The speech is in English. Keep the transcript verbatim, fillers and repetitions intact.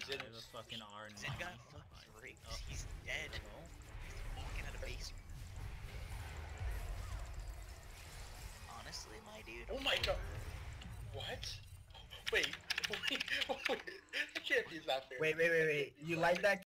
Zin There's a fucking R nine. Zin got fucking raped. Oh. He's dead. Hello? He's walking out of base. Honestly, my dude. Oh my god. What? Wait, wait, wait. I can't be that fair. Wait, wait, wait, wait. You like that